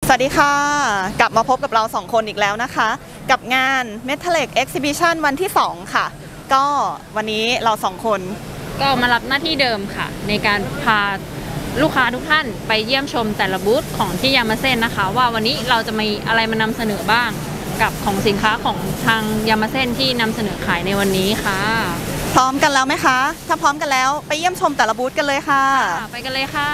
สวัสดีค่ะกลับมาพบกับเรา2คนอีกแล้วนะคะกับงาน Metallic Exhibition วันที่2ค่ะก็วันนี้เรา2คนก็มารับหน้าที่เดิมค่ะในการพาลูกค้าทุกท่านไปเยี่ยมชมแต่ละบูธของที่ยามาเซ่นนะคะว่าวันนี้เราจะมีอะไรมานำเสนอบ้างกับของสินค้าของทางยามาเซ่นที่นำเสนอขายในวันนี้ค่ะพร้อมกันแล้วไหมคะถ้าพร้อมกันแล้วไปเยี่ยมชมแต่ละบูธกันเลยค่ะไปกันเลยค่ะ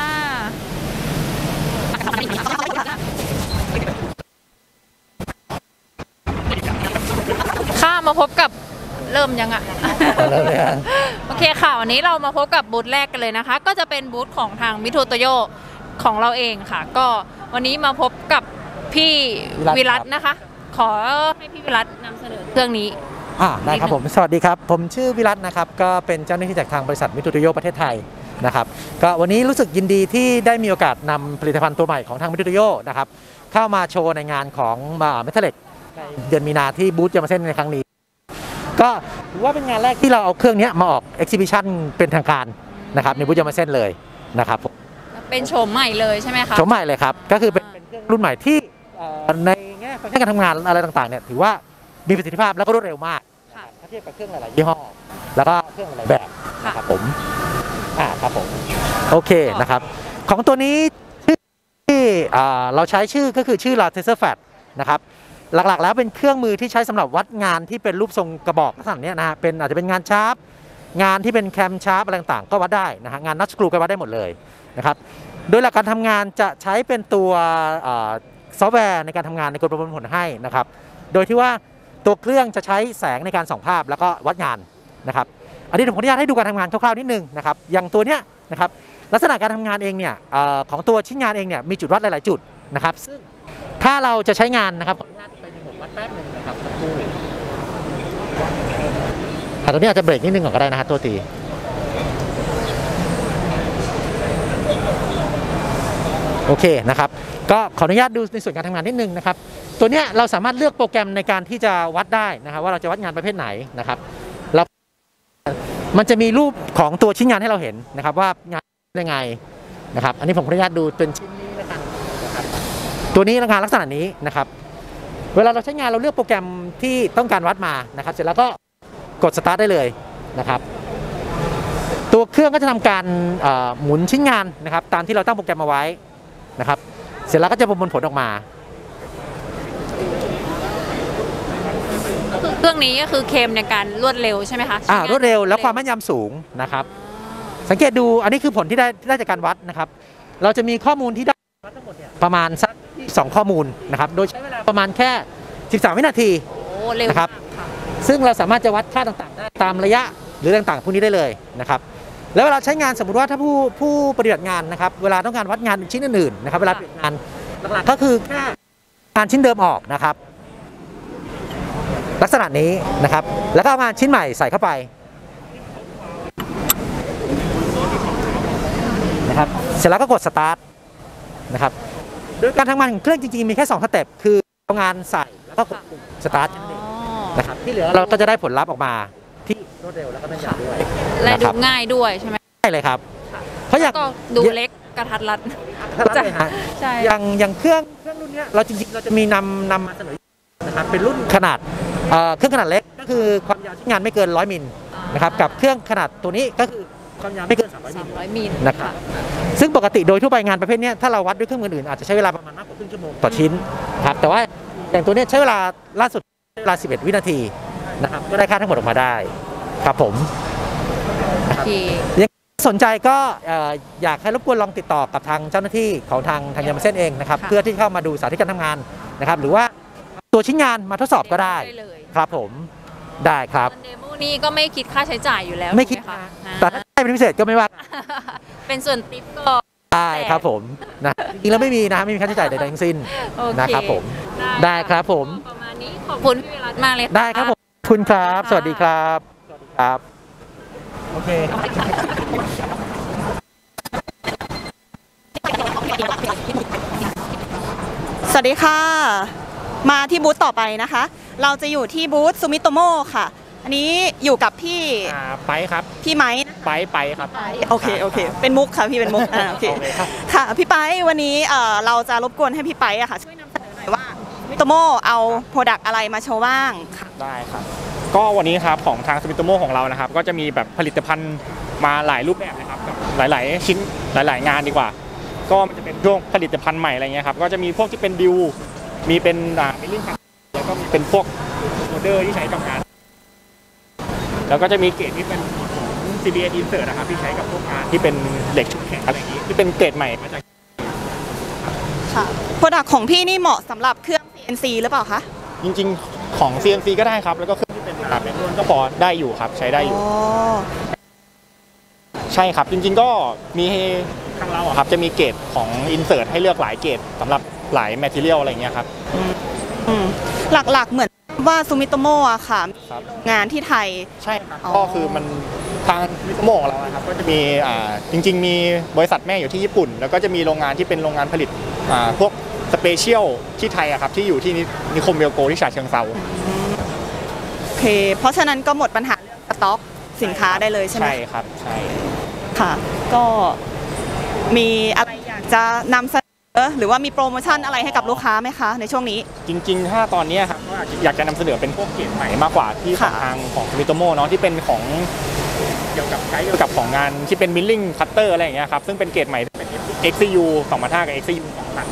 มาพบกับเริ่มยังอ่ะโอเคค่ะวันนี้เรามาพบกับบูธแรกกันเลยนะคะก็จะเป็นบูธของทางมิโทโตโยของเราเองค่ะก็วันนี้มาพบกับพี่วิรัตนะคะขอให้พี่วิรัตนำเสนอเครื่องนี้ได้ครับผมสวัสดีครับผมชื่อวิรัตนะครับก็เป็นเจ้าหน้าที่จากทางบริษัทมิโทโตโยประเทศไทยนะครับก็วันนี้รู้สึกยินดีที่ได้มีโอกาสนำผลิตภัณฑ์ตัวใหม่ของทางมิโทโตโยนะครับเข้ามาโชว์ในงานของเมทัลเล็กในเดือนมีนาที่บูธยามาเซ่นในครั้งนี้ก็ถือว่าเป็นงานแรกที่เราเอาเครื่องนี้มาออกเอ็กซิบิชันเป็นทางการนะครับในบูธยามาเซ่นเลยนะครับเป็นโฉมใหม่เลยใช่ไหมคะโฉมใหม่เลยครับก็คือเป็นเครื่องรุ่นใหม่ที่ในแง่ฟังก์ชันการทำงานอะไรต่างๆเนี่ยถือว่ามีประสิทธิภาพแล้วก็รวดเร็วมากถ้าเทียบกับเครื่องหลายๆยี่ห้อแล้วก็เครื่องหลายแบบนะครับผมครับผมโอเคนะครับของตัวนี้ที่เราใช้ชื่อก็คือชื่อ Laser Fat นะครับหลักๆแล้วเป็นเครื่องมือที่ใช้สำหรับวัดงานที่เป็นรูปทรงกระบอกลักษณะนี้นะฮะเป็นอาจจะเป็นงานชาร์ปงานที่เป็นแคมชาร์ปอะไรต่างๆก็วัดได้นะฮะงานนัทสกรูก็วัดได้หมดเลยนะครับโดยหลักการทำงานจะใช้เป็นตัวซอฟต์แวร์ในการทำงานในกรมประมวลผลให้นะครับโดยที่ว่าตัวเครื่องจะใช้แสงในการส่องภาพแล้วก็วัดงานนะครับอันนี้ผมขออนุญาตให้ดูการทำงานคร่าวๆนิดนึงนะครับอย่างตัวเนี้ยนะครับลักษณะการทำงานเองเนี่ยของตัวชิ้นงานเองเนี่ยมีจุดวัดหลายๆจุดนะครับซึ่งถ้าเราจะใช้งานนะครับขออนุญาตไปหมดวัดแป๊บนึงนะครับตัวนี้อาจจะเบรกนิดนึงก่อนก็ได้นะฮะตัวตีโอเคนะครับก็ขออนุญาตดูในส่วนการทำงานนิดนึงนะครับตัวนี้เราสามารถเลือกโปรแกรมในการที่จะวัดได้นะครับว่าเราจะวัดงานประเภทไหนนะครับแล้วมันจะมีรูปของตัวชิ้นงานให้เราเห็นนะครับว่างานยังไงนะครับอันนี้ผมขออนุญาตดูเป็นชิ้นนี้นะครับตัวนี้งานลักษณะนี้นะครับเวลาเราใช้งานเราเลือกโปรแกรมที่ต้องการวัดมานะครับเสร็จแล้วก็กดสตาร์ทได้เลยนะครับตัวเครื่องก็จะทำการหมุนชิ้นงานนะครับตามที่เราตั้งโปรแกรมมาไว้นะครับเสร็จแล้วก็จะประมวลผลออกมาเครื่องนี้ก็คือเคมในการรวดเร็วใช่ไหมคะรวดเร็วและความแม่นยำสูงนะครับสังเกตดูอันนี้คือผลที่ได้จากการวัดนะครับเราจะมีข้อมูลที่ได้ทั้งหมดเนี่ยประมาณสัก2ข้อมูลนะครับโดยใช้เวลาประมาณแค่13 วินาทีนะครับซึ่งเราสามารถจะวัดค่าต่างๆได้ตามระยะหรือต่างๆพวกนี้ได้เลยนะครับแล้วเวลาใช้งานสมมุติว่าถ้าผู้ปฏิบัติงานนะครับเวลาต้องการวัดงานชิ้นอื่นๆนะครับเวลาเปลี่ยนงานหลักๆก็คือแค่งานชิ้นเดิมออกนะครับลักษณะนี้นะครับแล้วก็เอางานชิ้นใหม่ใส่เข้าไปนะครับเสร็จแล้วก็กดสตาร์ทนะครับโดยการทำงานของเครื่องจริงๆมีแค่2สเต็ปคือเอางานใส่แล้วก็กดปุ่มสตาร์ทนะครับที่เหลือเราก็จะได้ผลลัพธ์ออกมาที่รวดเร็วแล้วก็แม่นยำด้วยและดูง่ายด้วยใช่ไหมใช่เลยครับเพราะอย่างก็ดูเล็กกระทัดรัดใช่อย่างเครื่องรุ่นนี้เราจริงๆเราจะมีนำมาเสนอนะครับเป็นรุ่นขนาดเครื่องขนาดเล็กก็คือความยาวชิ้นงานไม่เกิน100 มิลนะครับกับเครื่องขนาดตัวนี้ก็คือความยาวไม่เกิน300 มิลนะครับซึ่งปกติโดยทั่วไปงานประเภทนี้ถ้าเราวัดด้วยเครื่องมืออื่นอาจจะใช้เวลาประมาณมากกว่าครึ่งชั่วโมงต่อชิ้นครับแต่ว่าอย่างตัวนี้ใช้เวลาล่าสุดเวลา11 วินาทีนะครับก็ได้ค่าทั้งหมดออกมาได้ครับผมยังสนใจก็อยากให้รบกวนลองติดต่อกับทางเจ้าหน้าที่ของทางยามาเซ่นเองนะครับเพื่อที่เข้ามาดูสาธิตการทำงานนะครับหรือว่าตัวชิ้นงานมาทดสอบก็ได้ครับผมได้ครับเดโมนี้ก็ไม่คิดค่าใช้จ่ายอยู่แล้วไม่คิดแต่ถ้าได้เป็นพิเศษก็ไม่ว่าเป็นส่วนติ๊บก็ได้ครับผมนะจริงๆแล้วไม่มีนะไม่มีค่าใช้จ่ายใดๆทั้งสิ้นนะครับผมได้ครับผมประมาณนี้ขอบคุณพี่วิรัตมากเลยได้ครับผมคุณครับสวัสดีครับครับโอเคสวัสดีค่ะมาที่บูธต่อไปนะคะเราจะอยู่ที่บูธซูมิโตโมค่ะอันนี้อยู่กับพี่ไม้ครับพี่ไม้นะคะไปครับโอเคเป็นมุกค่ะพี่เป็นมุกโอเคโอเคครับค่ะพี่ไปวันนี้เราจะรบกวนให้พี่ไปอะค่ะช่วยนำเสนอหน่อยว่ามิโตโมเอาโปรดักต์อะไรมาโชว์บ้างค่ะได้ครับก็วันนี้ครับของทางสมิโตโมของเรานะครับก็จะมีแบบผลิตภัณฑ์มาหลายรูปแบบนะครับกับหลายๆชิ้นหลายๆงานดีกว่า ก็มันจะเป็นพวกผลิตภัณฑ์ใหม่อะไรเงี้ยครับก็จะมีพวกที่เป็นดิวมีเป็นมิลลิ่งแล้วก็มีเป็นพวกโมเดอร์ที่ใช้กับงานแล้วก็จะมีเกรดที่เป็นของ CBN Insert นะครับที่ใช้กับพวกงานที่เป็นเหล็กชุบแข็งอะไรอย่างนี้ที่เป็นเกรดใหม่มาจากค่ะโปรดักต์ของพี่นี่เหมาะสำหรับเครื่อง CNC หรือเปล่าคะจริงๆของ CNC ก็ได้ครับแล้วก็เครื่องที่เป็นแบบนวลก็พอได้อยู่ครับใช้ได้อยู่ ใช่ครับจริงๆก็มีทางเราอะครับจะมีเกรดของ Insert ให้เลือกหลายเกรดสำหรับหลาย Material อะไรเงี้ยครับหลักๆเหมือนว่าซูมิโตโมะค่ะมีครับงานที่ไทยใช่ครับอ๋อก็คือมันทางมิโตโมของเรานะครับก็จะมีจริงๆมีบริษัทแม่อยู่ที่ญี่ปุ่น แล้วก็จะมีโรงงานที่เป็นโรงงานผลิตพวกสเปเชียลที่ไทยอะครับที่อยู่ที่นิคมเวลโกที่ฉะเชิงเทราโอเคเพราะฉะนั้นก็หมดปัญหาเรื่องสต็อกสินค้าได้เลยใช่ไหมใช่ครับใช่ค่ะ ก็มีอะไรอยากจะนำเสนอหรือว่ามีโปรโมชั่นอะไรให้กับลูกค้าไหมคะในช่วงนี้จริงๆถ้าตอนนี้ครับก็อยากจะนำเสนอเป็นพวกเกรดใหม่มากกว่าที่ของค่ะทางของมิโตโมเนาะที่เป็นของเกี่ยวกับใช้เกี่ยวกับของงานที่เป็นมิลลิ่งคัตเตอร์อะไรอย่างเงี้ยครับซึ่งเป็นเกรดใหม่เป็น XCU 2005กับ XCU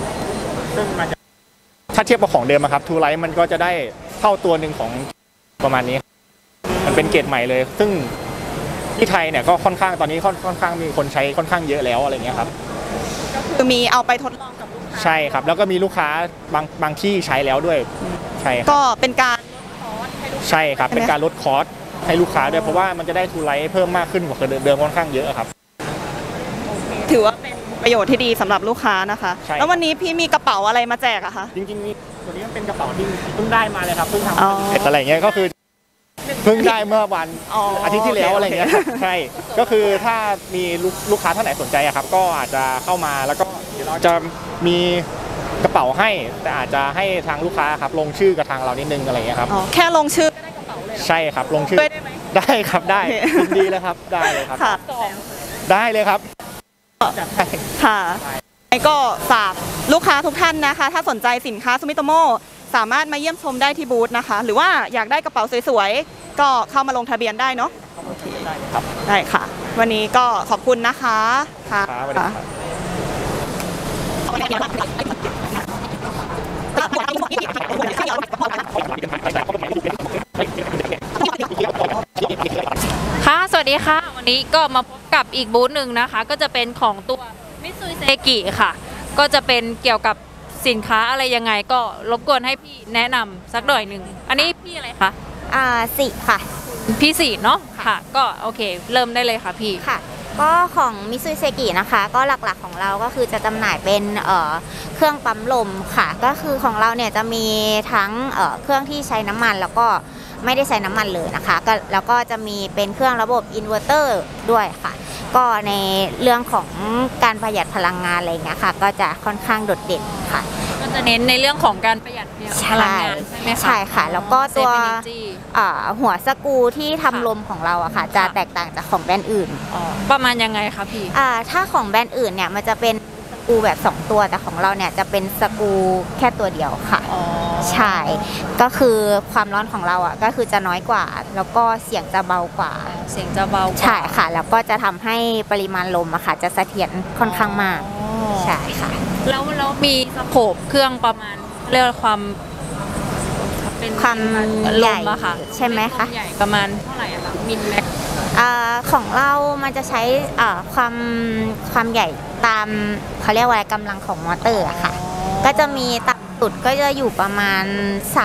2000ซึ่งมันจะถ้าเทียบกับของเดิมอะครับทูไลท์มันก็จะได้เท่าตัวหนึ่งของประมาณนี้ มันเป็นเกรดใหม่เลย ซึ่งที่ไทยเนี่ยก็ค่อนข้างตอนนี้ค่อนข้างมีคนใช้ค่อนข้างเยอะแล้วอะไรเงี้ยครับคือมีเอาไปทดลองกับลูกค้าใช่ครับแล้วก็มีลูกค้าบางที่ใช้แล้วด้วยใช่ครับก็เป็นการใช่ครับใช่ไหมเป็นการลดคอสให้ลูกค้าด้วยเพราะว่ามันจะได้ทูไลท์เพิ่มมากขึ้นกว่าเดิมค่อนข้างเยอะครับถือว่าเป็นประโยชน์ที่ดีสำหรับลูกค้านะคะใช่แล้ววันนี้พี่มีกระเป๋าอะไรมาแจกอะคะจริงๆนี่ตัวนี้มันเป็นกระเป๋าที่เพิ่งได้มาเลยครับเพิ่งทำอ๋อเสร็จอะไรเงี้ยก็คือเพิ่งได้เมื่อวันอ๋อออาทิตย์ที่แล้วอะไรเงี้ยครับใช่ก็คือถ้ามีลูกค้าท่านไหนสนใจอะครับก็อาจจะเข้ามาแล้วก็เดี๋ยวเราจะมีกระเป๋าให้แต่อาจจะให้ทางลูกค้าครับลงชื่อกับทางเรานิดนึงอะไรเงี้ยครับอ๋อแค่ลงชื่อใช่ครับลงชื่อด้วยได้ไหมได้ครับได้โอเคยินดีเลยครับได้เลยครับค่ะได้เลยครับจัดให้ค่ะก็ฝากลูกค้าทุกท่านนะคะ ถ้าสนใจสินค้าซูมิโตโมสามารถมาเยี่ยมชมได้ที่บูธนะคะ หรือว่าอยากได้กระเป๋าสวยๆ ก็เข้ามาลงทะเบียนได้เนาะได้ครับได้ค่ะ วันนี้ก็ขอบคุณนะคะค่ะครับสวัสดีครับค่ะสวัสดีค่ะ วันนี้ก็มาพบกับอีกบูธหนึ่งนะคะ ก็จะเป็นของตัวมิตซูเซกิค่ะ ก็จะเป็นเกี่ยวกับสินค้าอะไรยังไงก็รบกวนให้พี่แนะนำสักหน่อยหนึ่งอันนี้พี่อะไรคะสิค่ะพี่สีเนาะค่ะ ก็โอเค เริ่มได้เลยค่ะพี่ค่ะ ก็ของมิซูเซกินะคะ ก็หลักๆของเราก็คือจะจำหน่ายเป็นเครื่องปั๊มลมค่ะ ก็คือของเราเนี่ยจะมีทั้งเครื่องที่ใช้น้ำมันแล้วก็ไม่ได้ใช้น้ำมันเลยนะคะก็แล้วก็จะมีเป็นเครื่องระบบอินเวอร์เตอร์ด้วยค่ะ ก็ในเรื่องของการประหยัดพลังงานอะไรเงี้ยค่ะ ก็จะค่อนข้างโดดเด่นค่ะก็จะเน้นในเรื่องของการประหยัดพลังงานใช่ไหมคะใช่ค่ะ แล้วก็ตัว Save Energy หัวสกรูที่ทำค่ะลมของเราอะค่ะ จะค่ะแตกต่างจากของแบรนด์อื่นอ๋อประมาณยังไงคะพี่ถ้าของแบรนด์อื่นเนี่ยมันจะเป็นสกรูแบบ 2 ตัวแต่ของเราเนี่ยจะเป็นสกรูแค่ตัวเดียวค่ะอ๋อใช่ก็คือความร้อนของเราอ่ะก็คือจะน้อยกว่า แล้วก็เสียงจะเบากว่าเสียงจะเบากว่าใช่ค่ะ แล้วก็จะทำให้ปริมาณลมอะค่ะจะเสถียรค่อนข้างมากอ๋อใช่ค่ะแล้วมีสโคปเครื่องประมาณเรียกว่าความเป็นความลใหญ่มอะค่ะใช่ไหมคะวาใหญ่ประมาณเท่าไหร่อะคะมิลแม็กของเรามันจะใช้ความใหญ่ตามเขาเรียกว่าอะไรกำลังของมอเตอร์อะค่ะ ก็จะมีต่ำสุดก็จะอยู่ประมาณ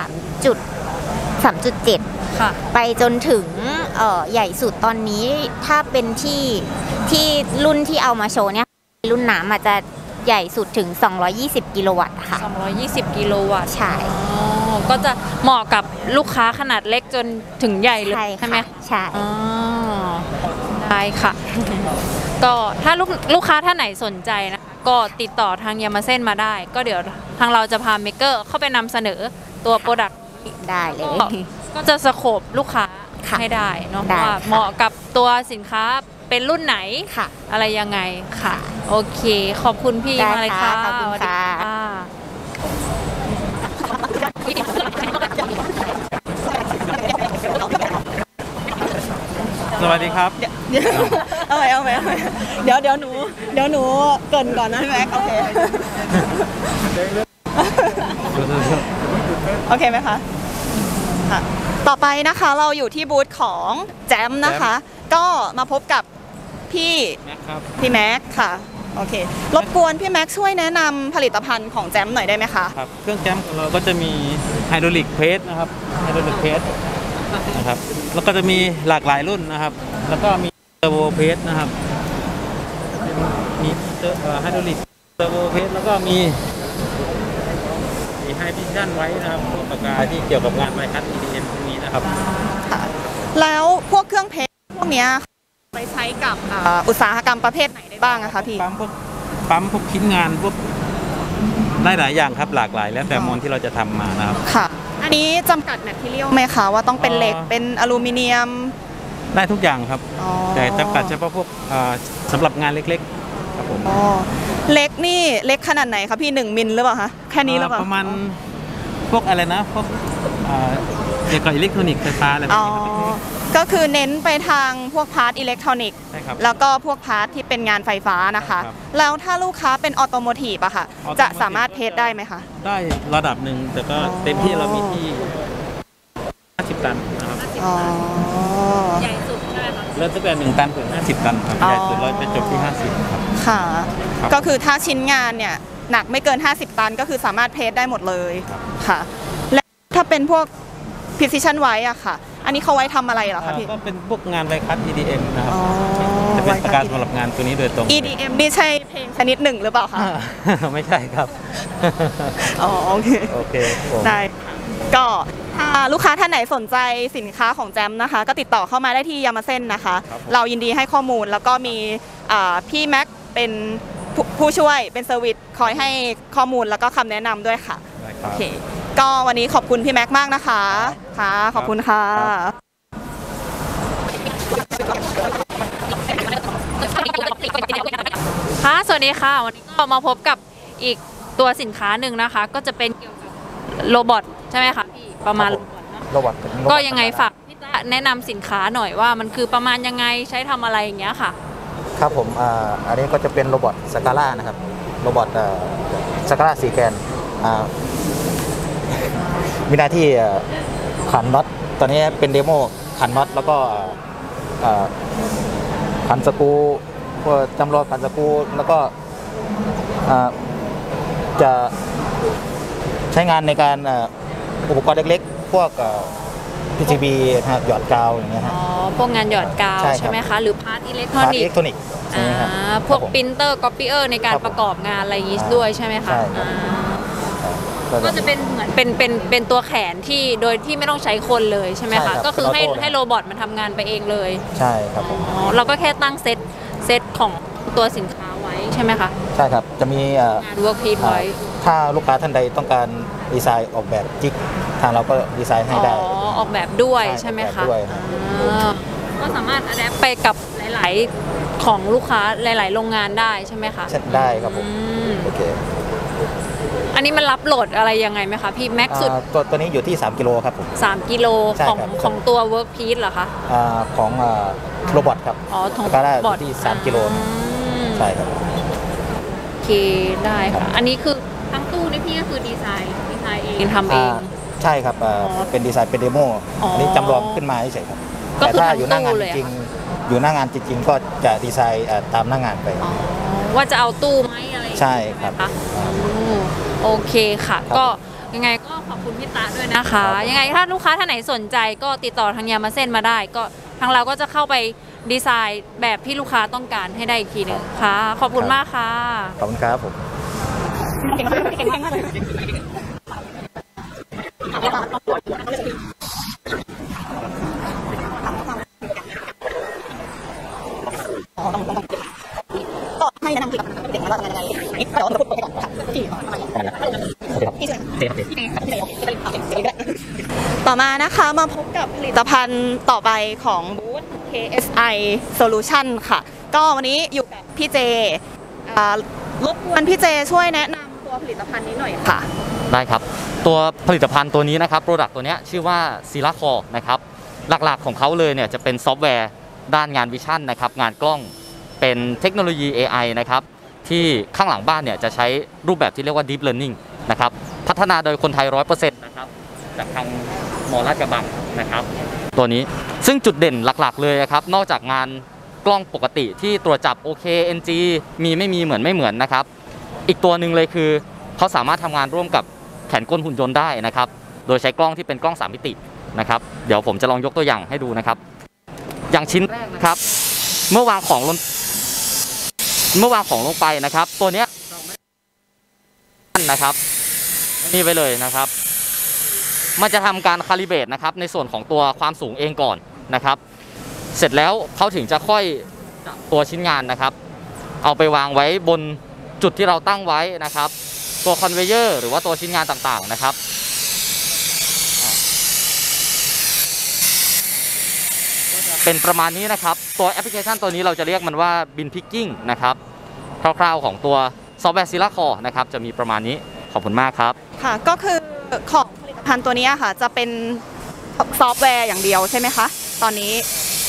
3.7 ค่ะไปจนถึงใหญ่สุดตอนนี้ถ้าเป็นที่รุ่นที่เอามาโชว์เนี่ยรุ่นน้ำอาจจะใหญ่สุดถึง 220 กิโลวัตต์ค่ะ 220 กิโลวัตต์ใช่อ๋อก็จะเหมาะกับลูกค้าขนาดเล็กจนถึงใหญ่เลยใช่ไหมใช่อ๋อได้ค่ะ ก็ถ้าลูกค้าท่านไหนสนใจนะคะก็ติดต่อทางยามาเซ่นมาได้ ก็เดี๋ยวทางเราจะพาเมเกอร์เข้าไปนำเสนอตัวโปรดักต์ได้เลยก็จะสโคปลูกค้าค่ะให้ได้เนาะได้ว่าค่ะเหมาะกับตัวสินค้าเป็นรุ่นไหนค่ะอะไรยังไงค่ะ โอเค ขอบคุณพี่ได้มากเลยค่ะค่ะขอบคุณค่ะสวัสดีครับเดี๋ยวเอาไปเดี๋ยวหนูเกรินก่อนนะพี่แม็กโอเคโอเคไหมคะค่ะต่อไปนะคะเราอยู่ที่บูธของแจมนะคะ ก็มาพบกับพี่แม็กค่ะโอเครบกวนพี่แม็กช่วยแนะนำผลิตภัณฑ์ของแจมหน่อยได้ไหมคะครับเครื่องแจมของเราก็จะมีไฮดรอลิกเพรสนะครับไฮดรอลิกเพรสนะครับแล้วก็จะมีหลากหลายรุ่นนะครับแล้วก็มีเทอร์โบเพรสนะครับมีไฮดรอลิกเทอร์โบเพรสแล้วก็มีไฮพิชชั่นไว้นะครับพวกปากกาที่เกี่ยวกับงานไวคัต EDM พวกนี้นะครับค่ะแล้วพวกเครื่องเพชรพวกเนี้ยไปใช้กับอุตสาหกรรมประเภทไหนได้บ้างอะคะพี่ปั๊มพวกชิ้นงานพวกได้หลายอย่างครับหลากหลายแล้วแต่มวลที่เราจะทำมานะครับค่ะอันนี้จำกัดแมททีเรียลไหมคะว่าต้องเป็นเหล็กเป็นอลูมิเนียมได้ทุกอย่างครับอ๋อแต่จำกัดเฉพาะพวกสำหรับงานเล็กๆครับผมอ๋อเล็กนี่เล็กขนาดไหนคะพี่1 มิลหรือเปล่าคะแค่นี้หรือเปล่าประมาณพวกอะไรนะพวกเกี่ยวกับอิเล็กทรอนิกส์ไฟฟ้าอะไรพวอ๋กอนี้ครับก็คือเน้นไปทางพวกพาร์ทอิเล็กทรอนิกส์ใช่ครับแล้วก็พวกพาร์ทที่เป็นงานไฟฟ้านะคะครับแล้วถ้าลูกค้าเป็นออโตโมทีฟอะค่ะ Automotive จะสามารถเทสได้ไหมคะได้ระดับหนึ่งแต่ก็อ๋อเต็มที่เรามีที่ 50 ตันนะครับอ๋อใหญ่สุดใช่ไหมคะเริ่มตั้งแต่1 ตันถึง50 ตันครับอ๋อใหญ่สุดเราไปจบที่ 50 ครับค่ะครับก็คือถ้าชิ้นงานเนี่ยหนักไม่เกิน 50 ตันก็คือสามารถเพสได้หมดเลยค่ะ และถ้าเป็นพวก precision ไว้อะค่ะ อันนี้เขาไว้ทำอะไรเหรอคะพี่ก็เป็นพวกงานไวคัต EDM นะครับอ๋อจะเป็นประการสำหรับงานตัวนี้โดยตรง EDM นี่ใช่เพลงชนิดหนึ่งหรือเปล่าคะไม่ใช่ครับอ๋อโอเคโอเคครับผมได้ค่ะก็ถ้าลูกค้าท่านไหนสนใจสินค้าของแจมนะคะ ก็ติดต่อเข้ามาได้ที่ยามาเซ่นนะคะ เรายินดีให้ข้อมูลแล้วก็มีพี่แม็กเป็นผู้ช่วยเป็นเซอร์วิสคอยให้ข้อมูลแล้วก็คำแนะนำด้วยค่ะได้คโอรับเคก็วันนี้ขอบคุณพี่แม็กมากนะคะค่ะขอบคุณค่ะค่ะสวัสดีค่ะ วันนี้ก็มาพบกับอีกตัวสินค้าหนึ่งนะคะ ก็จะเป็นเกี่ยวกับโรบอทใช่ไหมคะพี่ประมาณโรบอทเนอะโรบอทก็ยังไงฝากพี่ตะแนะนำสินค้าหน่อยว่ามันคือประมาณยังไงใช้ทำอะไรอย่างเงี้ยค่ะครับผมอันนี้ก็จะเป็นโรบอทสกาล่านะครับโรบอทสกาล่า4 แกนมีหน้าที่ขันน็อตตอนนี้เป็นเดโมขันน็อตแล้วก็ขันสกรูก็จำลองขันสกรูแล้วก็จะใช้งานในการอุปกรณ์เล็กๆพวกPCB นะครับหยอดกาวอย่างเงี้ยฮะอ๋อ พวกงานหยอดกาวใช่ครับใช่ไหมคะ หรือพาร์ทอิเล็กทรอพาร์ทนิอิกเล็กส์ทรอนิกส์ใช่ไหมครับพวกครับผมปรินเตอร์ก๊อปปี้ในการครับผมประกอบงานอะไรอย่างงี้ด้วยใช่ไหมคะใช่ครับก็จะเป็นเหมือนเป็นตัวแขนที่โดยที่ไม่ต้องใช้คนเลยใช่ไหมใช่ครัคะบก็คือเป็นออโต้ให้โรบอทมันทำงานไปเองเลยใช่ครับผมอ๋อ เราก็แค่ตั้งเซตของตัวสินค้าไว้ใช่ไหมคะใช่ครับจะมีงาน work piece ไว้ถ้าลูกค้าท่านใดต้องการดีไซน์ออกแบบจิกทางเราก็ดีไซน์ให้ได้อ๋อ ออกแบบด้วยใช่ใช่ไหมออกแบคะบด้วยครับอ่าก็สามารถอัดแอปไปกับหลายๆของลูกค้าหลายๆโรงงานได้ใช่ไหมคะใช่ได้ครับผมอืมโอเคอันนี้มันรับโหลดอะไรยังไงไหมคะพี่แม็กสุดตัวนี้อยู่ที่3 กิโลครับผม 3 กิโลใช่ของครับของตัว work piece เหรอคะของโรบอทครับอ๋อของก็ได้บอร์ดที่3 กิโลอืมใช่ครับโอเคได้ค่ะ อันนี้คือทั้งตู้นี่พี่ก็คือดีไซน์เองทำเองใช่ครับเป็นดีไซน์เป็นเดโมอ๋ออัอันนี้จำลองขึ้นมาเฉยๆครับก็แต่คือถ้าทั้งอยู่หน้างานตู้จเลยอะริงๆอยู่หน้างานจริงๆก็จะดีไซน์ตามหน้างานไปอ๋อว่าจะเอาตู้ไหมอะไรอย่างเงี้ยใช่ครับไหมะโอเคค่ะครับก็ยังไงก็ขอบคุณพี่ตาด้วยนะคะครับยังไงถ้าลูกค้าท่านไหนสนใจก็ติดต่อทางยามาเส้นมาได้ ก็ทางเราก็จะเข้าไปดีไซน์แบบที่ลูกค้าต้องการให้ได้อีกทีหนึ่งค่ะ ขอบคุณมากค่ะขอบคุณครับผมก็ให้แนะนำเกี่ยวกับเด็กมาว่าทำงานยังไงนี่เราจะพูดไปก่อนค่ะต่อมานะคะมาพบกับผลิตภัณฑ์ต่อไปของบูธ KSI Solution ค่ะก็วันนี้อยู่กับพี่เจรบกวนพี่เจช่วยแนะนำตัวผลิตภัณฑ์นี้หน่อยค่ะได้ครับตัวผลิตภัณฑ์ตัวนี้นะครับโปรดักต์ตัวนี้ชื่อว่า Sila Core นะครับหลักๆของเขาเลยเนี่ยจะเป็นซอฟต์แวร์ด้านงานวิชั่นนะครับงานกล้องเป็นเทคโนโลยี AI นะครับที่ข้างหลังบ้านเนี่ยจะใช้รูปแบบที่เรียกว่า Deep Learning นะครับพัฒนาโดยคนไทย 100% นะครับจากทางมอลาดกระบังนะครับตัวนี้ซึ่งจุดเด่นหลักๆเลยครับนอกจากงานกล้องปกติที่ตรวจจับ OK NG มีไม่มีเหมือนไม่เหมือนนะครับอีกตัวหนึ่งเลยคือเขาสามารถทำงานร่วมกับแขนกลหุ่นยนต์ได้นะครับโดยใช้กล้องที่เป็นกล้อง3มิตินะครับเดี๋ยวผมจะลองยกตัวอย่างให้ดูนะครับอย่างชิ้นแรกนะครับเมื่อวางของลงไปนะครับตัวเนี้ยนะครับนี่ไปเลยนะครับมันจะทำการคาลิเบรตนะครับในส่วนของตัวความสูงเองก่อนนะครับเสร็จแล้วเขาถึงจะค่อยจับตัวชิ้นงานนะครับเอาไปวางไว้บนจุดที่เราตั้งไว้นะครับตัวคอนเวเยอร์หรือว่าตัวชิ้นงานต่างๆนะครับเป็นประมาณนี้นะครับตัวแอปพลิเคชันตัวนี้เราจะเรียกมันว่าบินพิกกิ้งนะครับคร่าวๆของตัวซอฟต์แวร์ Sila Core นะครับจะมีประมาณนี้ขอบคุณมากครับค่ะก็คือของผลิตภัณฑ์ตัวนี้ค่ะจะเป็นซอฟต์แวร์อย่างเดียวใช่ไหมคะตอนนี้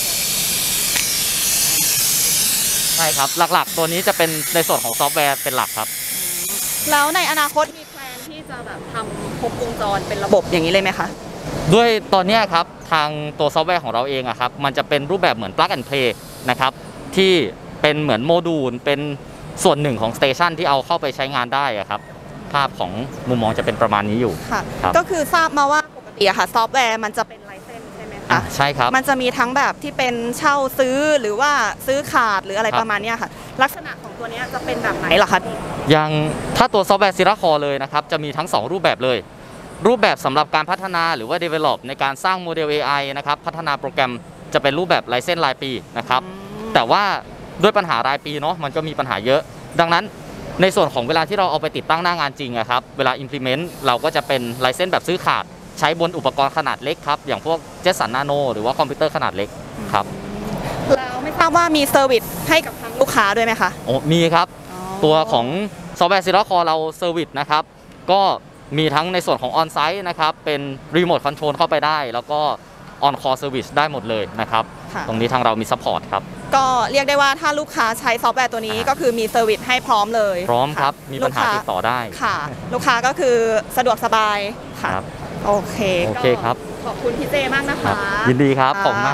ใช่ครับหลักๆตัวนี้จะเป็นในส่วนของซอฟต์แวร์เป็นหลักครับแล้วในอนาคตมีแพลนที่จะแบบทำครบวงจรเป็นระบบอย่างนี้เลยไหมคะด้วยตอนนี้ครับทางตัวซอฟต์แวร์ของเราเองครับมันจะเป็นรูปแบบเหมือน plug and play นะครับที่เป็นเหมือนโมดูลเป็นส่วนหนึ่งของสเตชันที่เอาเข้าไปใช้งานได้ครับภาพของมุมมองจะเป็นประมาณนี้อยู่ค่ะก็คือทราบมาว่าปกติค่ะซอฟต์แวร์มันจะเป็นไลเซนส์ใช่ไหมคะใช่ครับมันจะมีทั้งแบบที่เป็นเช่าซื้อหรือว่าซื้อขาดหรืออะไรประมาณนี้ค่ะลักษณะของตัวนี้จะเป็นแบบไหนล่ะคะอย่างถ้าตัวซอฟต์แวร์ Sila Core เลยนะครับจะมีทั้ง2รูปแบบเลยรูปแบบสำหรับการพัฒนาหรือว่า develop ในการสร้างโมเดล AI นะครับพัฒนาโปรแกรมจะเป็นรูปแบบไลเซนส์รายปีนะครับแต่ว่าด้วยปัญหารายปีเนาะมันก็มีปัญหาเยอะดังนั้นในส่วนของเวลาที่เราเอาไปติดตั้งหน้างานจริงครับเวลา implement เราก็จะเป็นไลเซนส์แบบซื้อขาดใช้บนอุปกรณ์ขนาดเล็กครับอย่างพวก Jetson Nano หรือว่าคอมพิวเตอร์ขนาดเล็กครับแล้วไม่ทราบว่ามีเซอร์วิสให้กับทางลูกค้าด้วยไหมคะโอ้มีครับตัวของซอฟต์แวร์ Sila Core เราเซอร์วิสนะครับก็มีทั้งในส่วนของ On-Site นะครับเป็นรีโมทคอนโทรลเข้าไปได้แล้วก็ On-Call Service ได้หมดเลยนะครับตรงนี้ทางเรามีซัพพอร์ตครับก็เรียกได้ว่าถ้าลูกค้าใช้ซอฟต์แวร์ตัวนี้ก็คือมีเซอร์วิสให้พร้อมเลยพร้อมครับมีปัญหาติดต่อได้ค่ะลูกค้าก็คือสะดวกสบายค่ะโอเคครับขอบคุณพี่เจมากนะคะยินดีครับขอบคุณมาก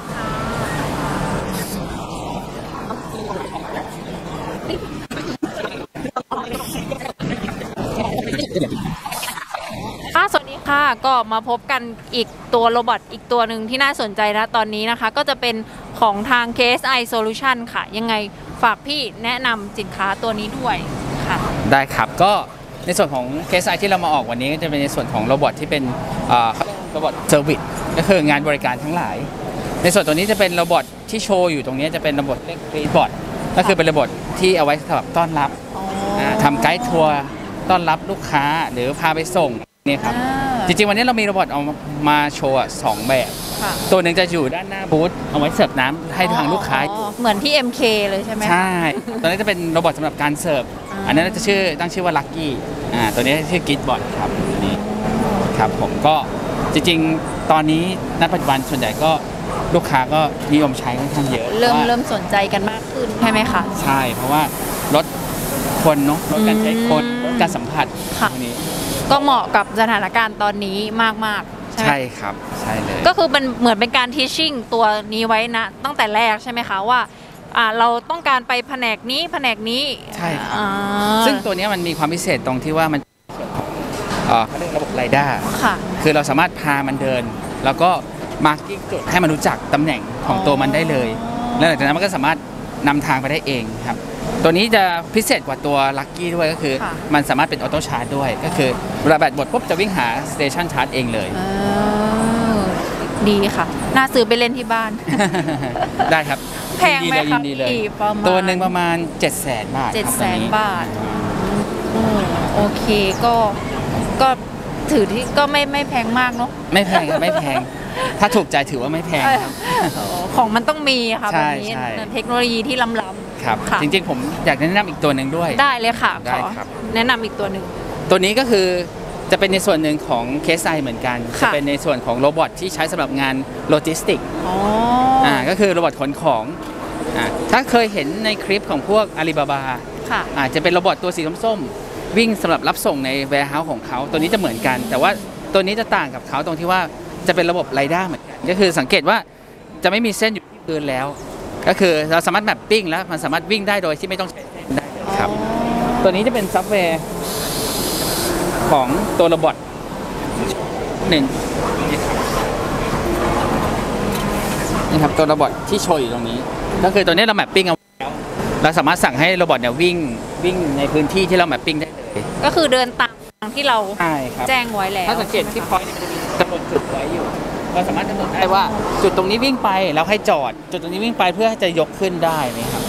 สวัสดีค่ะก็มาพบกันอีกตัวโรบอทอีกตัวหนึ่งที่น่าสนใจนะตอนนี้นะคะก็จะเป็นของทาง KSI Solution ค่ะยังไงฝากพี่แนะนำสินค้าตัวนี้ด้วยค่ะได้ครับก็ในส่วนของ KSI ที่เรามาออกวันนี้ก็จะเป็นในส่วนของโรบอทที่เป็นโรบอทเซอร์วิสก็คืองานบริการทั้งหลายในส่วนตัวนี้จะเป็นโรบอทที่โชว์อยู่ตรงนี้จะเป็นโรบอทเรียกกรีดบอทก็คือเป็นโรบอทที่เอาไว้สำหรับต้อนรับทำไกด์ทัวร์ต้อนรับลูกค้าหรือพาไปส่งนี่ครับจริงๆวันนี้เรามีโรบอทเอามาโชว์2แบบตัวหนึ่งจะอยู่ด้านหน้าบูธเอาไว้เสิร์ฟน้ำให้ทางลูกค้าเหมือนที่ MK เลยใช่ไหมใช่ตอนนี้จะเป็นโรบอทสำหรับการเสิร์ฟอันนั้นจะตั้งชื่อว่าลัคกี้ตัวนี้ชื่อกิทบอทครับนี่ครับผมก็จริงๆตอนนี้ณปัจจุบันส่วนใหญ่ก็ลูกค้าก็นิยมใช้ค่อนข้างเยอะเริ่มสนใจกันมากขึ้นใช่ไหมคะใช่เพราะว่าลดคนเนาะลดการใช้คนลดการสัมผัสนี้ก็เหมาะกับสถานการณ์ตอนนี้มากๆใช่ครับใช่เลยก็คือมันเหมือนเป็นการทีชชิ่งตัวนี้ไว้นะตั้งแต่แรกใช่ไหมคะว่าเราต้องการไปแผนกนี้ใช่ครับซึ่งตัวนี้มันมีความพิเศษตรงที่ว่ามันเขาเรียกระบบไรด้าคือเราสามารถพามันเดินแล้วก็มาร์กิ้งจุดให้มันรู้จักตำแหน่งของตัวมันได้เลยแล้วหลังจากนั้นมันก็สามารถนำทางไปได้เองครับตัวนี้จะพิเศษกว่าตัวลัคกี้ด้วยก็คือมันสามารถเป็นออโต้ชาร์จด้วยก็คือเวลาแบตหมดปุ๊บจะวิ่งหาสเตชันชาร์จเองเลยดีค่ะน่าซื้อไปเล่นที่บ้านได้ครับแพงไหมครับตัวหนึ่งประมาณ 700,000 บาท 700,000 บาทโอเคก็ถือที่ก็ไม่แพงมากเนาะไม่แพงไม่แพงถ้าถูกใจถือว่าไม่แพงครับของมันต้องมีค่ะใช่แบบนี้ใช่เทคโนโลยีที่ล้ำๆครับค่ะจริงๆผมอยากแนะนำอีกตัวหนึ่งด้วยได้เลยค่ะได้ขอครับแนะนำอีกตัวหนึ่งตัวนี้ก็คือจะเป็นในส่วนหนึ่งของเคสไซเหมือนกันค่ะจะเป็นในส่วนของโรบอทที่ใช้สำหรับงานโลจิสติกอ๋อก็คือโรบอทขนของถ้าเคยเห็นในคลิปของพวกอาลีบาบาค่ะจะเป็นโรบอทตัวสีส้มๆวิ่งสำหรับรับส่งในแวร์เฮาส์ของเขาตัวนี้จะเหมือนกัน แต่ว่าตัวนี้จะต่างกับเขาตรงที่ว่าจะเป็นระบบไรด้าเหมือนกันก็คือสังเกตว่าจะไม่มีเส้นอยู่ที่พื้นแล้ว ก็คือเราสามารถแมปปิ้งแล้วมันสามารถวิ่งได้โดยที่ไม่ต้องใช้เส้นได้เลยครับตัวนี้จะเป็นซับแวร์ของตัวโรบอทหนึ่งนี่ครับตัวโรบอทที่โชว์อยู่ตรงนี้ ก็คือตัวนี้เราแมปปิ้งเอาไว้แล้วเราสามารถสั่งให้โรบอทเนี่ยวิ่งในพื้นที่ที่เราแมปปิ้งได้เลยก็คือเดินตามทางที่เราใช่ครับแจ้งไว้แล้วถ้าสังเกตที่พอยต์จะมีกำหนดจุดไว้อยู่เราสามารถกำหนดได้ว่าจุดตรงนี้วิ่งไปแล้วให้จอด จุดตรงนี้วิ่งไปเพื่อจะยกขึ้นได้ไหมครับ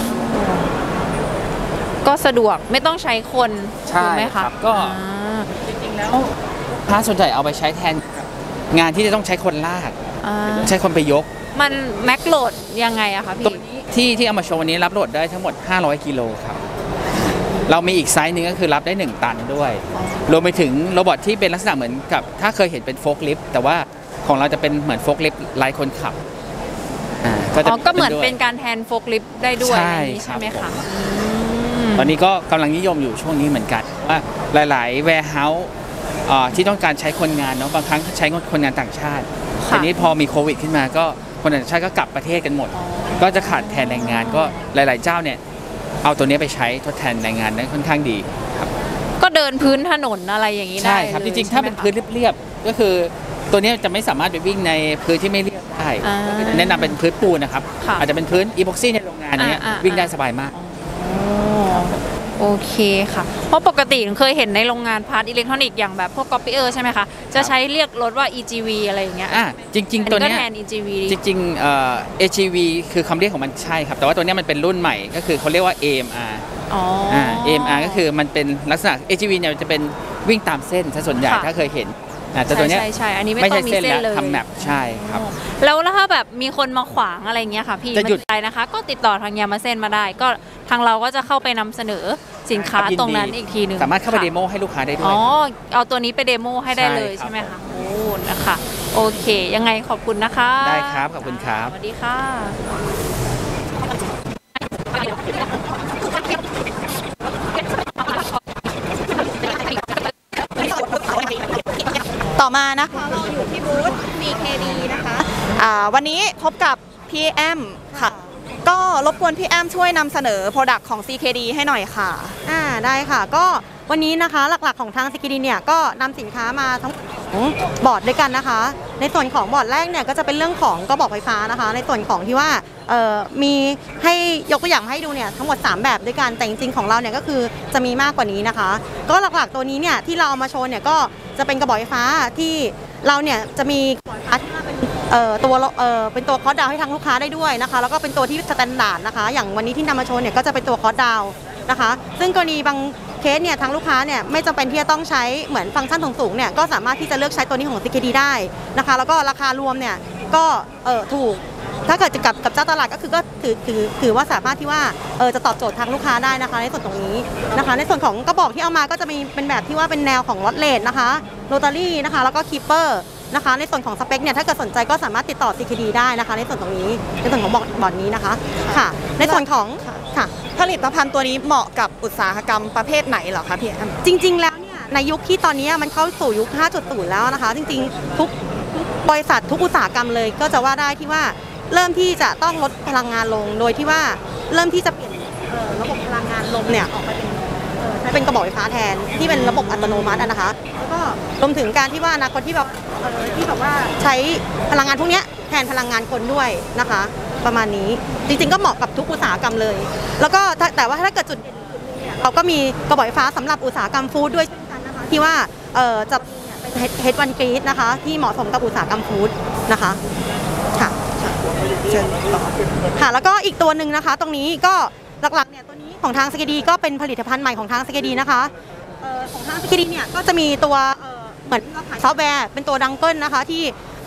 ก็สะดวกไม่ต้องใช้คนถูกไหมคะก็จริงๆแล้วพาส่วนใหญ่เอาไปใช้แทนงานที่จะต้องใช้คนลากอ่าใช้คนไปยกมันแม็กโหลดยังไงอะคะตัวพี่นี้ที่เอามาโชว์วันนี้รับโหลดได้ทั้งหมด500กิโลครับเรามีอีกไซส์หนึงก็คือรับได้1ตันด้วยรวมไปถึงโรบอทที่เป็นลักษณะเหมือนกับถ้าเคยเห็นเป็นโฟล์คลิฟต์แต่ว่าของเราจะเป็นเหมือนโฟล์คลิฟต์ไร้คนขับก็เหมือนเป็นการแทนโฟล์คลิฟต์ได้ด้วยใช่ใช่ไหมครัคะบ ตอนนี้ก็กำลังนิยมอยู่ช่วงนี้เหมือนกันว่าหลายๆ warehouse ที่ต้องการใช้คนงานเนาะบางครั้งใช้คนงานต่างชาติทีนี้พอมีโควิดขึ้นมาก็คนต่างชาติก็กลับประเทศกันหมด ก็จะขาดแทนแรงงานก็หลายๆเจ้าเนี่ยเอาตัวนี้ไปใช้ทดแทนแรงงานได้ค่อนข้างดีครับก็เดินพื้นถนนอะไรอย่างนี้ได้ใช่ครับจริงๆถ้าเป็นพื้นเรียบๆก็คือตัวนี้จะไม่สามารถไปวิ่งในพื้นที่ไม่เรียบได้แนะนำเป็นพื้นปูนนะครับอาจจะเป็นพื้นอีพ็อกซี่ในโรงงานนี้วิ่งได้สบายมากโอเคค่ะเพราะปกติเคยเห็นในโรงงานพาร์ทอิเล็กทรอนิกส์อย่างแบบพวก Copier ใช่ไหมคะจะใช้เรียกรถว่า EGV อะไรอย่างเงี้ยจริงๆตัวนี้ก็แทน EGV จริงๆAGV คือคำเรียกของมันใช่ครับแต่ว่าตัวนี้มันเป็นรุ่นใหม่ก็คือเขาเรียกว่า AMR AMR ก็คือมันเป็นลักษณะ AGV เนี่ยจะเป็นวิ่งตามเส้นซะส่วนใหญ่ถ้าเคยเห็นแต่ตัวนี้ใช่อันนี้ไม่ต้องมีเส้นเลยทำแมปใช่ครับแล้วถ้าแบบมีคนมาขวางอะไรเงี้ยค่ะพี่จะหยุดไม่เป็นไรนะคะ ก็ติดต่อทางยามาเส้นมาได้ ก็ทางเราก็จะเข้าไปนำเสนอสินค้าตรงนั้นอีกทีหนึ่งสามารถเข้าไปค่ะเดโมให้ลูกค้าได้ด้วอ๋ยอเอาตัวนี้ไปเดโมให้ได้เลยใช่ครับใช่ไหมคะโอ้นะคะโอเค ยังไงขอบคุณนะคะได้ครับขอบคุณครับสวัสดีค่ะต่อมานะคะเราอยู่ที่บูธ CKD นะคะวันนี้พบกับพี่แอมค่ะ ก็รบกวนพี่แอมช่วยนำเสนอ Product ของ CKD ให้หน่อยค่ะได้ค่ะก็วันนี้นะคะหลักๆของทาง CKD เนี่ยก็นำสินค้ามาทั้งบอร์ดด้วยกันนะคะ ในส่วนของบอร์ดแรกเนี่ยก็จะเป็นเรื่องของกระบอกไฟฟ้านะคะ ในส่วนของที่ว่ามีให้ยกตัวอย่างให้ดูเนี่ยทั้งหมด3แบบด้วยกันแต่จริงๆของเราเนี่ยก็คือจะมีมากกว่านี้นะคะ ก็หลักๆตัวนี้เนี่ยที่เราเอามาโชว์เนี่ยก็จะเป็นกระบอกไฟฟ้าที่เราเนี่ยจะมีเป็นตัวคอร์สดาวให้ทางลูกค้าได้ด้วยนะคะแล้วก็เป็นตัวที่สแตนดาร์ดนะคะอย่างวันนี้ที่นำมาโชว์เนี่ยก็จะเป็นตัวคอร์สดาวนะคะซึ่งกรณีบางเคสเนี่ยทางลูกค้าเนี่ยไม่จำเป็นที่จะต้องใช้เหมือนฟังก์ชันสูงๆเนี่ยก็สามารถที่จะเลือกใช้ตัวนี้ของ CKD ได้นะคะแล้วก็ราคารวมเนี่ยก็ถูกถ้าเกิดจะกับเจ้าตลาดก็คือก็ถือว่าสามารถที่ว่าจะตอบโจทย์ทางลูกค้าได้นะคะในส่วนตรงนี้นะคะในส่วนของกระบอกที่เอามาก็จะมีเป็นแบบที่ว่าเป็นแนวของลอตเลทนะคะโรตารี่นะคะแล้วก็คีปเปอร์นะคะในส่วนของสเปคเนี่ยถ้าเกิดสนใจก็สามารถติดต่อ CKD ได้นะคะในส่วนตรงนี้ในส่วนของบอร์ดนี้นะคะค่ะในส่วนของค่ะผลิตภัณฑ์ตัวนี้เหมาะกับอุตสาหกรรมประเภทไหนเหรอคะพี่แอมจริงๆแล้วเนี่ยในยุคที่ตอนนี้มันเข้าสู่ยุค 5.0 แล้วนะคะจริงๆทุกบริษัททุกอุตสาหกรรมเลยก็จะว่าได้ที่ว่าเริ่มที่จะต้องลดพลังงานลงโดยที่ว่าเริ่มที่จะเปลี่ยนระบบพลังงานลมเนี่ยออกไปเป็นกระบอกไฟฟ้าแทนที่เป็นระบบอัตโนมัตินะคะแล้วก็รวมถึงการที่ว่าอนาคตที่แบบว่าใช้พลังงานพวกนี้แทนพลังงานคนด้วยนะคะประมาณนี้จริงๆก็เหมาะกับทุกอุตสาหกรรมเลยแล้วก็แต่ว่าถ้าเกิดจุดเด่นเราก็มีกระบอกไฟฟ้าสำหรับอุตสาหกรรมฟู้ดด้วยเช่นกันนะคะที่ว่าจะเป็นเฮดวันกรีดนะคะที่เหมาะสมกับอุตสาหกรรมฟู้ดนะคะค่ะค่ะแล้วก็อีกตัวหนึ่งนะคะตรงนี้ก็หลักๆเนี่ยตัวนี้ของทาง CKD ก็เป็นผลิตภัณฑ์ใหม่ของทาง CKD นะคะของทาง CKD เนี่ยก็จะมีตัวเหมือนขายซอฟต์แวร์เป็นตัวดังเกิลนะคะที่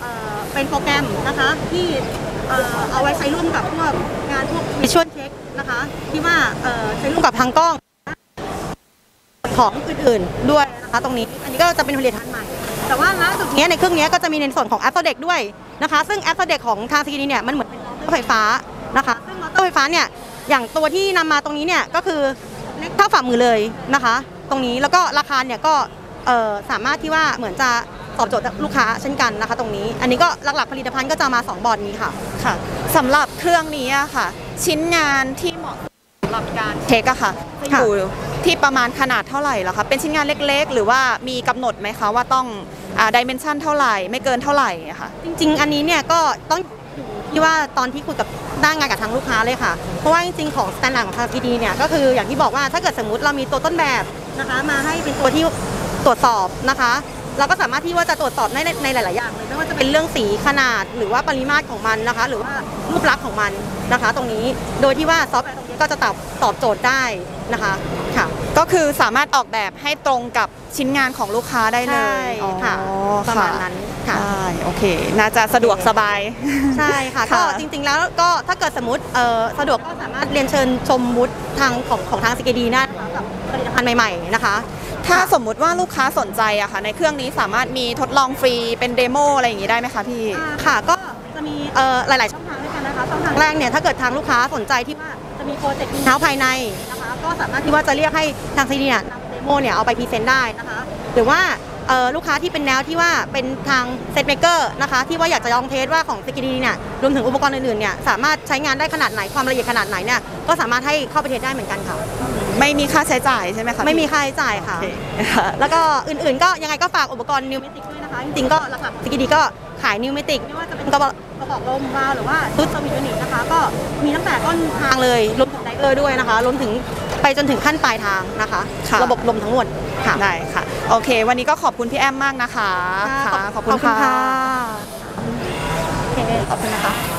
เป็นโปรแกรมนะคะที่เอาไว้ใช้ร่วมกับพวกงานพวก Visual Check นะคะที่ว่าใช้ร่วมกับทางกล้องของอื่นๆด้วยนะคะตรงนี้อันนี้ก็จะเป็นผลิตภัณฑ์ใหม่แต่ว่าล่าสุดนี้ในเครื่องนี้ก็จะมีในส่วนของ After Deck ด้วยนะคะซึ่ง After Deck ของทาง CKD เนี่ยมันเหมือนเป็นมอเตอร์ไฟฟ้านะคะซึ่งมอเตอร์ไฟฟ้าเนี่ยอย่างตัวที่นำมาตรงนี้เนี่ยก็คือเล็กเท่าฝ่ามือเลยนะคะตรงนี้แล้วก็ราคาเนี่ยก็สามารถที่ว่าเหมือนจะตอบโจทย์ลูกค้าเช่นกันนะคะตรงนี้อันนี้ก็หลักๆผลิตภัณฑ์ก็จะมา2บอร์ดนี้ค่ะค่ะสำหรับเครื่องนี้อะค่ะชิ้นงานที่เหมาะสำหรับการเช็คอะค่ะจะอยู่ที่ประมาณขนาดเท่าไหร่ล่ะคะเป็นชิ้นงานเล็กๆหรือว่ามีกำหนดไหมคะว่าต้องดิเมนชันเท่าไหร่ไม่เกินเท่าไหร่อะค่ะจริงๆอันนี้เนี่ยก็ต้องที่ว่าตอนที่คุยกับด้านงานกับทางลูกค้าเลยค่ะเพราะว่าจริงๆของสแตนดาร์ดของทาง CKD เนี่ยก็คืออย่างที่บอกว่าถ้าเกิดสมมุติเรามีตัวต้นแบบนะคะมาให้เป็นตัวที่ตรวจสอบนะคะเราก็สามารถที่ว่าจะตรวจสอบในหลายๆอย่างเลยไม่ว่าจะเป็นเรื่องสีขนาดหรือว่าปริมาตรของมันนะคะหรือว่ารูปลักษณ์ของมันนะคะตรงนี้โดยที่ว่าซอฟต์แวร์ตรงนี้ก็จะตอบโจทย์ได้นะคะค่ะก็คือสามารถออกแบบให้ตรงกับชิ้นงานของลูกค้าได้เลยค่ะประมาณนั้นค่ะโอเคน่าจะสะดวกสบายใช่ค่ะก็จริงๆแล้วก็ถ้าเกิดสมมติสะดวกก็สามารถเรียนเชิญชมบูธทางของทาง CKD ได้กับผลิตภัณฑ์ใหม่ๆนะคะถ้าสมมุติว่าลูกค้าสนใจอะค่ะในเครื่องนี้สามารถมีทดลองฟรีเป็นเดโมอะไรอย่างนี้ได้ไหมคะพี่ค่ะก็จะมีหลายๆช่องทางด้วยกันนะคะช่องทางแรกเนี่ยถ้าเกิดทางลูกค้าสนใจที่ว่าจะมีโปรเจกต์อินเฮ้าส์ภายในนะคะก็สามารถที่ว่าจะเรียกให้ทาง CKD เนี่ยนำเดโมเนี่ยเอาไปพรีเซนต์ได้นะคะหรือว่าลูกค้าที่เป็นแนวที่ว่าเป็นทางเซตเมเกอร์นะคะที่ว่าอยากจะลองเทสว่าของ CKD เนี่ยรวมถึงอุปกรณ์อื่นๆเนี่ยสามารถใช้งานได้ขนาดไหนความละเอียดขนาดไหนเนี่ยก็สามารถให้เข้าไปเทสได้เหมือนกันค่ะไม่มีค่าใช้จ่ายใช่ไหมคะไม่มีค่าใช้จ่ายค่ะแล้วก็อื่นๆก็ยังไงก็ฝากอุปกรณ์นิวเมติกด้วยนะคะจริงๆก็หลักๆ CKD ก็ขายนิวเมติกไม่ว่าจะเป็นกระบอกลมวาล์วหรือว่าชุดสวิตช์ยูนิตนะคะก็มีตั้งแต่ต้นทางเลยรวมถึงไดเออร์ด้วยนะคะรวมถึงไปจนถึงขั้นปลายทางนะคะระบบลมทั้งหมดค่ะได้ค่ะโอเควันนี้ก็ขอบคุณพี่แอมมากนะคะขอบคุณค่ะโอเคขอบคุณนะคะ